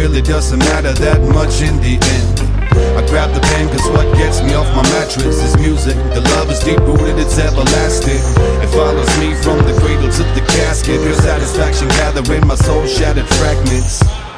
really doesn't matter that much in the end. I grab the pen cause what gets me off my mattress is music. The love is deep rooted, it's everlasting. It follows me from the cradle to the casket. Pure satisfaction gathering my soul shattered fragments.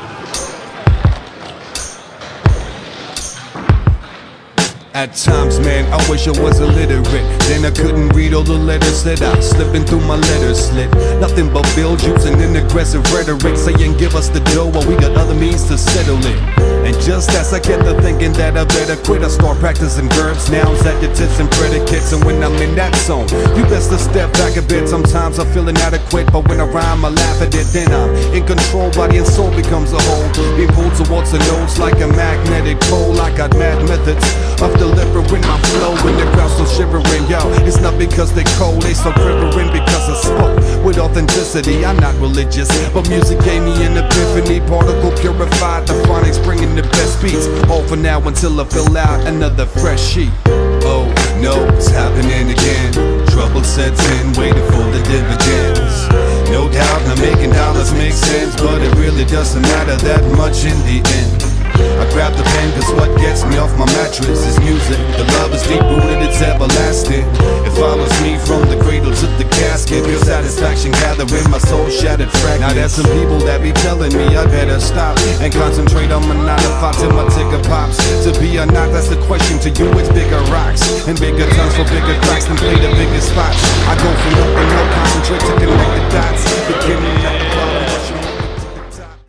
At times, man, I wish I was illiterate. Then I couldn't read all the letters that I slipping through my letter slit. Nothing but bills using an aggressive rhetoric, saying give us the dough while we got other means to settle it. And just as I get to thinking that I better quit, I start practicing verbs, nouns, adjectives, and predicates. And when I'm in that zone, you best to step back a bit. Sometimes I'm feeling inadequate, but when I rhyme, I laugh at it. Then I'm in control, body and soul becomes a whole, being pulled towards the nose like a magnetic pole. I got mad methods of delivering my flow when the crowd's still shivering. Yo, it's not because they cold, they so quivering because I spoke with authenticity. I'm not religious, but music gave me an epiphany. Particle purified, the phonics bringing the best beats. All for now until I fill out another fresh sheet. Oh no, it's happening again. Trouble sets in, waiting for the dividends. No doubt, not making dollars make sense, but it really doesn't matter that much in the end. I grab the pen cause what gets me off my mattress is music. The love is deep rooted, it's everlasting. It follows me from the cradle to the casket. Pure satisfaction gathering my soul shattered fragments. Now there's some people that be telling me I better stop and concentrate on my 9 to 5 till my ticker pops. To be or not, that's the question. To you it's bigger rocks and bigger tongues for bigger cracks than play the biggest spots. I go from nothing, no concentrate to connect the dots. Beginning at the